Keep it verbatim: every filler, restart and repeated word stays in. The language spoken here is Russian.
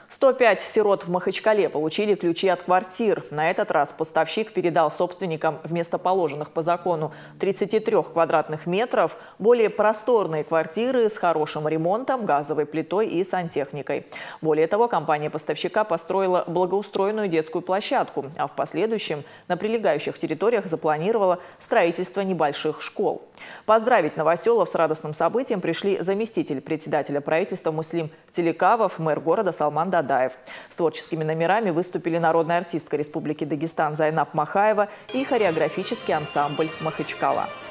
сто пять сирот в Махачкале получили ключи от квартир. На этот раз поставщик передал собственникам вместо положенных по закону тридцати трёх квадратных метров более просторные квартиры с хорошим ремонтом, газовой плитой и сантехникой. Более того, компания поставщика построила благоустроенную детскую площадку, а в последующем на прилегающих территориях запланировала строительство небольших школ. Поздравить новоселов с радостным событием пришли заместитель председателя правительства Муслим Телекавов, мэр города Салман Дадаев. С творческими номерами выступили народная артистка Республики Дагестан Зайнаб Махаева и хореографический ансамбль «Махачкала».